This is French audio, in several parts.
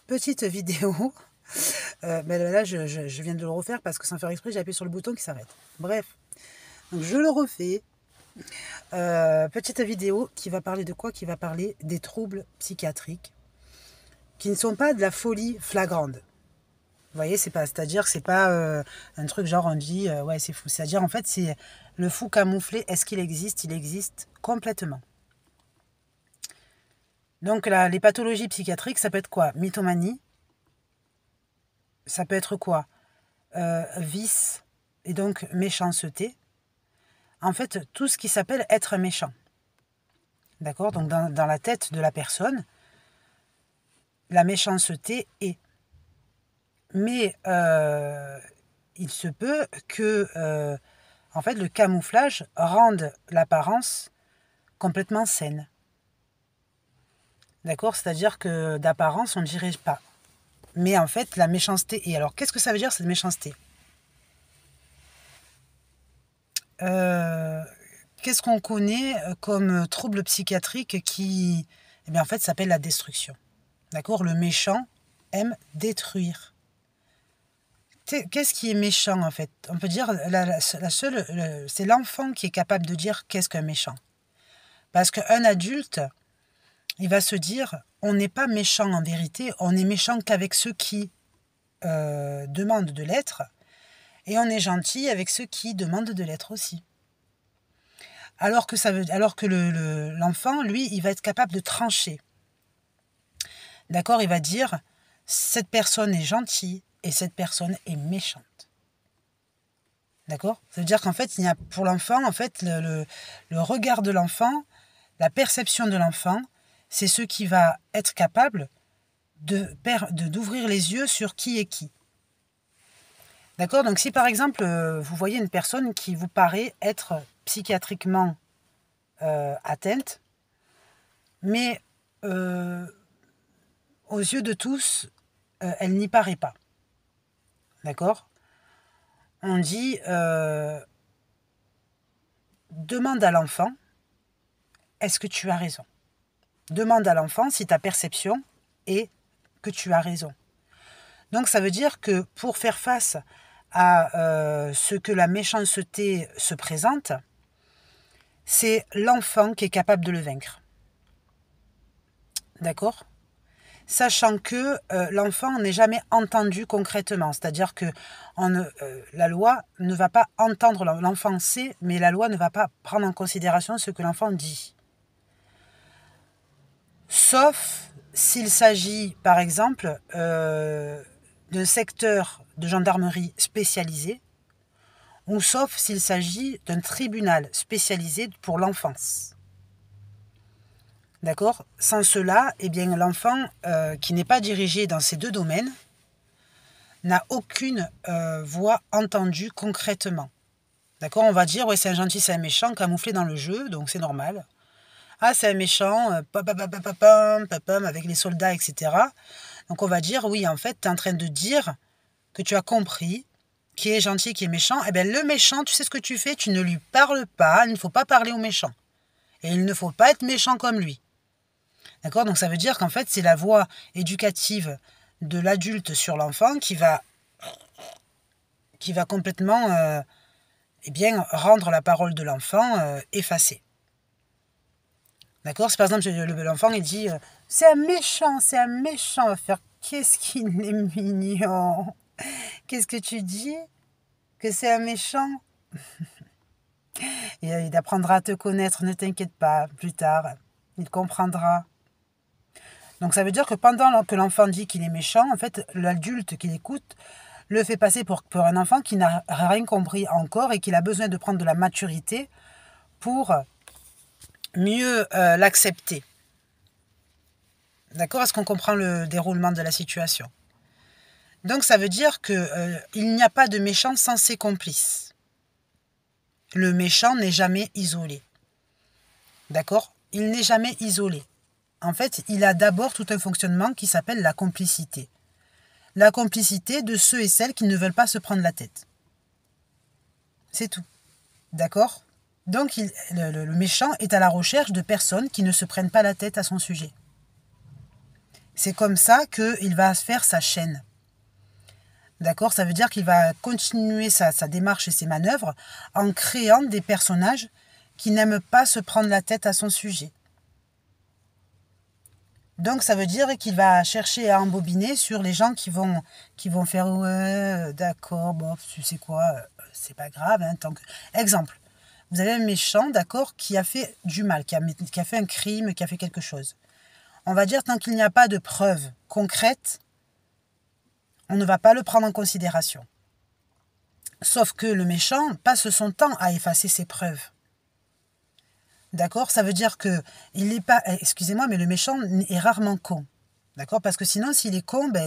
petite vidéo. Mais là, je viens de le refaire parce que sans faire exprès, j'ai appuyé sur le bouton qui s'arrête. Bref, donc je le refais. Petite vidéo qui va parler de quoi? Qui va parler des troubles psychiatriques qui ne sont pas de la folie flagrante. Vous voyez, c'est-à-dire que c'est pas un truc genre on dit ouais c'est fou. C'est-à-dire en fait c'est le fou camouflé. Est-ce qu'il existe? Il existe complètement. Donc les pathologies psychiatriques, ça peut être quoi? Mythomanie. Ça peut être quoi? Vice et donc méchanceté. En fait, tout ce qui s'appelle être méchant. D'accord? Donc dans la tête de la personne, la méchanceté est. Mais il se peut que en fait, le camouflage rende l'apparence complètement saine. D'accord? C'est-à-dire que d'apparence, on ne dirait pas. Mais en fait, la méchanceté est. Alors, qu'est-ce que ça veut dire, cette méchanceté? Qu'est-ce qu'on connaît comme trouble psychiatrique qui, eh bien, en fait, s'appelle la destruction. D'accord? Le méchant aime détruire. Qu'est-ce qui est méchant, en fait? On peut dire, c'est l'enfant qui est capable de dire qu'est-ce qu'un méchant. Parce qu'un adulte, il va se dire, on n'est pas méchant en vérité, on est méchant qu'avec ceux qui demandent de l'être, et on est gentil avec ceux qui demandent de l'être aussi. Alors que l'enfant, lui, il va être capable de trancher. D'accord? Il va dire, cette personne est gentille et cette personne est méchante. D'accord? Ça veut dire qu'en fait, pour l'enfant, en fait, le regard de l'enfant, la perception de l'enfant, c'est ce qui va être capable d'ouvrir les yeux sur qui est qui. D'accord? Donc si par exemple, vous voyez une personne qui vous paraît être psychiatriquement atteinte, mais aux yeux de tous, elle n'y paraît pas. D'accord? On dit, demande à l'enfant, est-ce que tu as raison? Demande à l'enfant si ta perception est que tu as raison. Donc ça veut dire que pour faire face à ce que la méchanceté se présente, c'est l'enfant qui est capable de le vaincre. D'accord? Sachant que l'enfant n'est jamais entendu concrètement. C'est-à-dire que la loi ne va pas entendre, l'enfant sait, mais la loi ne va pas prendre en considération ce que l'enfant dit. Sauf s'il s'agit, par exemple, d'un secteur de gendarmerie spécialisé, ou sauf s'il s'agit d'un tribunal spécialisé pour l'enfance. D'accord? Sans cela, eh bien, l'enfant qui n'est pas dirigé dans ces deux domaines n'a aucune voix entendue concrètement. D'accord? On va dire, ouais, c'est un gentil, c'est un méchant, camouflé dans le jeu, donc c'est normal. Ah, c'est un méchant, avec les soldats, etc. Donc on va dire, oui, en fait, tu es en train de dire que tu as compris qui est gentil, qui est méchant. Eh bien, le méchant, tu sais ce que tu fais? Tu ne lui parles pas, il ne faut pas parler au méchant. Et il ne faut pas être méchant comme lui. D'accord? Donc ça veut dire qu'en fait, c'est la voie éducative de l'adulte sur l'enfant qui va complètement eh bien, rendre la parole de l'enfant effacée. D'accord? C'est par exemple, l'enfant, il dit c'est un méchant, c'est un méchant. On va faire qu'est-ce qu'il est mignon. Qu'est-ce que tu dis? Que c'est un méchant? Il apprendra à te connaître, ne t'inquiète pas, plus tard. Il comprendra. Donc ça veut dire que pendant que l'enfant dit qu'il est méchant, en fait, l'adulte qui l'écoute le fait passer pour un enfant qui n'a rien compris encore et qui a besoin de prendre de la maturité pour mieux l'accepter. D'accord? Est-ce qu'on comprend le déroulement de la situation? Donc ça veut dire qu'il n'y a pas de méchant sans ses complices. Le méchant n'est jamais isolé. D'accord? Il n'est jamais isolé. En fait, il a d'abord tout un fonctionnement qui s'appelle la complicité. La complicité de ceux et celles qui ne veulent pas se prendre la tête. C'est tout. D'accord? Donc le méchant est à la recherche de personnes qui ne se prennent pas la tête à son sujet. C'est comme ça qu'il va faire sa chaîne. D'accord? Ça veut dire qu'il va continuer sa démarche et ses manœuvres en créant des personnages qui n'aiment pas se prendre la tête à son sujet. Donc ça veut dire qu'il va chercher à embobiner sur les gens qui vont faire ouais, d'accord, bon, tu sais quoi, c'est pas grave. Hein, tant que... Exemple, vous avez un méchant, d'accord, qui a fait du mal, qui a fait un crime, qui a fait quelque chose. On va dire tant qu'il n'y a pas de preuves concrètes, on ne va pas le prendre en considération. Sauf que le méchant passe son temps à effacer ses preuves. D'accord? Ça veut dire que il n'est pas... Excusez-moi, mais le méchant est rarement con. D'accord? Parce que sinon, s'il est con, ben,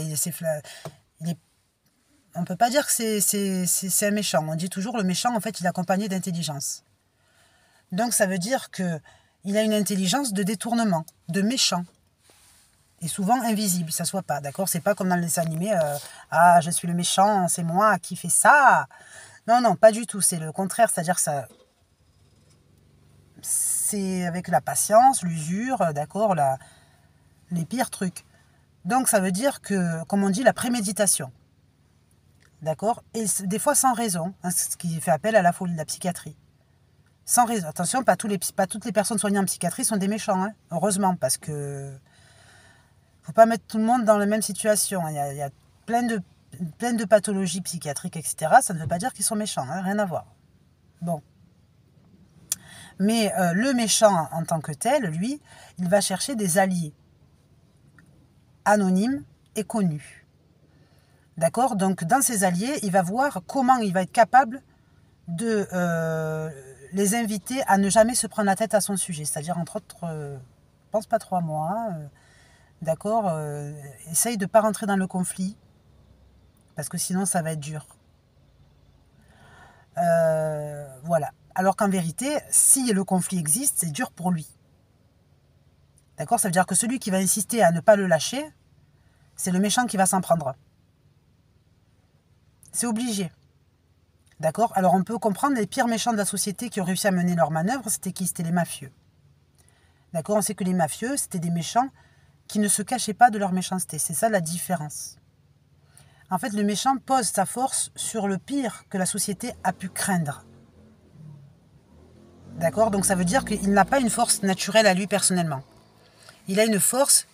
on ne peut pas dire que c'est un méchant. On dit toujours le méchant, en fait, il est accompagné d'intelligence. Donc, ça veut dire qu'il a une intelligence de détournement, de méchant. Et souvent invisible, ça ne soit pas. D'accord? C'est pas comme dans les animés, ah, je suis le méchant, c'est moi qui fais ça. Non, non, pas du tout. C'est le contraire, c'est-à-dire ça... C'est avec la patience, l'usure, d'accord, les pires trucs. Donc ça veut dire que, comme on dit, la préméditation. D'accord? Et des fois sans raison, hein, ce qui fait appel à la folie de la psychiatrie. Sans raison. Attention, pas toutes les personnes soignées en psychiatrie sont des méchants, hein, heureusement, parce que faut pas mettre tout le monde dans la même situation. Il y a plein de pathologies psychiatriques, etc. Ça ne veut pas dire qu'ils sont méchants, hein, rien à voir. Bon. Mais le méchant en tant que tel, lui, il va chercher des alliés anonymes et connus. D'accord? Donc dans ces alliés, il va voir comment il va être capable de les inviter à ne jamais se prendre la tête à son sujet. C'est-à-dire, entre autres, je pense pas 3 mois, d'accord? Essaye de ne pas rentrer dans le conflit, parce que sinon ça va être dur. Voilà. Alors qu'en vérité, si le conflit existe, c'est dur pour lui. D'accord? Ça veut dire que celui qui va insister à ne pas le lâcher, c'est le méchant qui va s'en prendre. C'est obligé. D'accord? Alors on peut comprendre les pires méchants de la société qui ont réussi à mener leur manœuvre, c'était qui? C'était les mafieux. D'accord? On sait que les mafieux, c'était des méchants qui ne se cachaient pas de leur méchanceté. C'est ça la différence. En fait, le méchant pose sa force sur le pire que la société a pu craindre. D'accord? Donc ça veut dire qu'il n'a pas une force naturelle à lui personnellement. Il a une force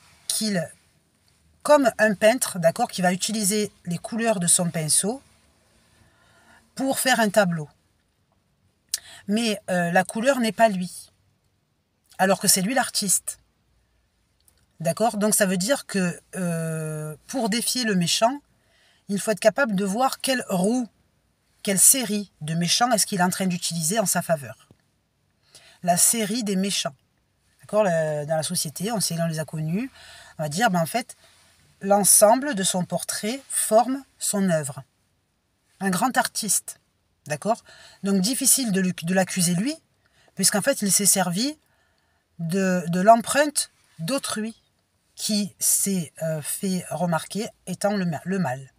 comme un peintre, d'accord, qui va utiliser les couleurs de son pinceau pour faire un tableau. Mais la couleur n'est pas lui, alors que c'est lui l'artiste. D'accord? Donc ça veut dire que pour défier le méchant, il faut être capable de voir quelle série de méchants est-ce qu'il est en train d'utiliser en sa faveur. La série des méchants. D'accord? Dans la société, on les a connus. On va dire, en fait, l'ensemble de son portrait forme son œuvre. Un grand artiste. D'accord? Donc difficile de l'accuser lui, puisqu'en fait, il s'est servi de l'empreinte d'autrui qui s'est fait remarquer étant le mal.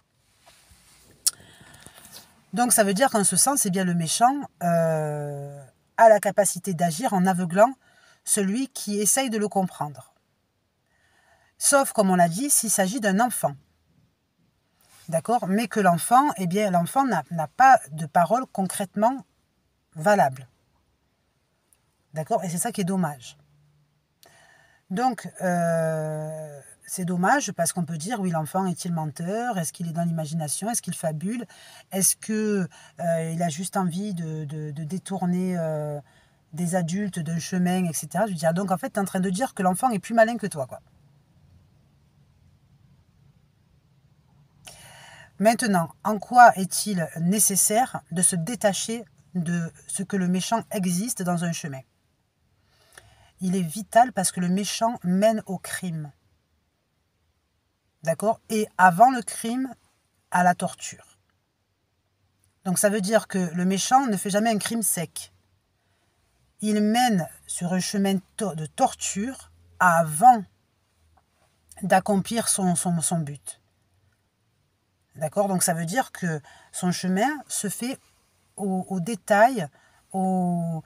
Donc ça veut dire qu'en ce sens, eh bien, le méchant a la capacité d'agir en aveuglant celui qui essaye de le comprendre. Sauf, comme on l'a dit, s'il s'agit d'un enfant. D'accord? Mais que l'enfant, eh bien, l'enfant n'a pas de parole concrètement valable. D'accord? Et c'est ça qui est dommage. Donc, c'est dommage parce qu'on peut dire, oui, l'enfant est-il menteur? Est-ce qu'il est dans l'imagination? Est-ce qu'il fabule? Est-ce qu'il a juste envie de détourner des adultes d'un chemin, etc. Je veux dire, donc, en fait, tu es en train de dire que l'enfant est plus malin que toi, quoi. Maintenant, en quoi est-il nécessaire de se détacher de ce que le méchant existe dans un chemin? Il est vital parce que le méchant mène au crime. D'accord? Et avant le crime, à la torture. Donc ça veut dire que le méchant ne fait jamais un crime sec. Il mène sur un chemin de torture avant d'accomplir son but. D'accord? Donc ça veut dire que son chemin se fait au détail,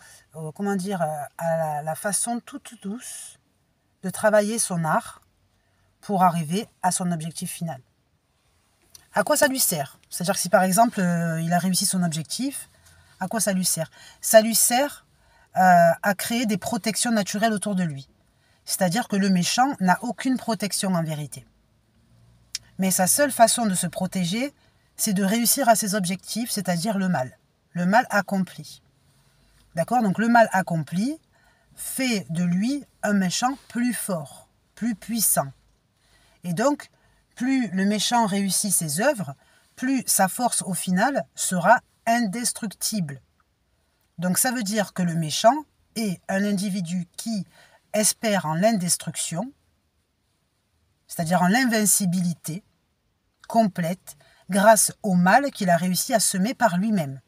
comment dire, à la façon toute douce de travailler son art pour arriver à son objectif final. À quoi ça lui sert? C'est-à-dire que si par exemple il a réussi son objectif, à quoi ça lui sert? Ça lui sert à créer des protections naturelles autour de lui. C'est-à-dire que le méchant n'a aucune protection en vérité. Mais sa seule façon de se protéger, c'est de réussir à ses objectifs, c'est-à-dire le mal accompli. D'accord? Donc le mal accompli fait de lui un méchant plus fort, plus puissant. Et donc, plus le méchant réussit ses œuvres, plus sa force au final sera indestructible. Donc ça veut dire que le méchant est un individu qui espère en l'indestruction, c'est-à-dire en l'invincibilité complète, grâce au mal qu'il a réussi à semer par lui-même.